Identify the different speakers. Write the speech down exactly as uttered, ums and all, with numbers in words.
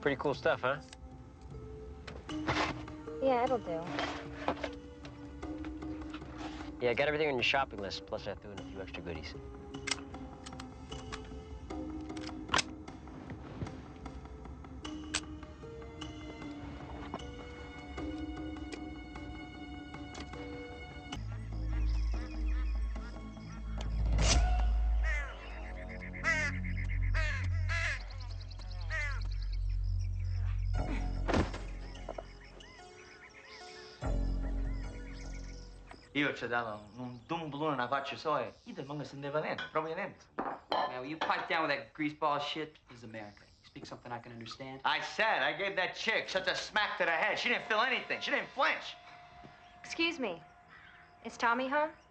Speaker 1: Pretty cool stuff, huh?
Speaker 2: Yeah, it'll do.
Speaker 1: Yeah, I got everything on your shopping list, plus I threw in a few extra goodies.
Speaker 3: Io ci ho dato un dumblone, una faccia soia. Io ti manco senteva niente, proprio niente.
Speaker 4: Man, will you pipe down with that greaseball shit? This is America. You speak something I can understand?
Speaker 3: I said, I gave that chick such a smack to the head. She didn't feel anything. She didn't flinch.
Speaker 2: Excuse me. Is Tommy home?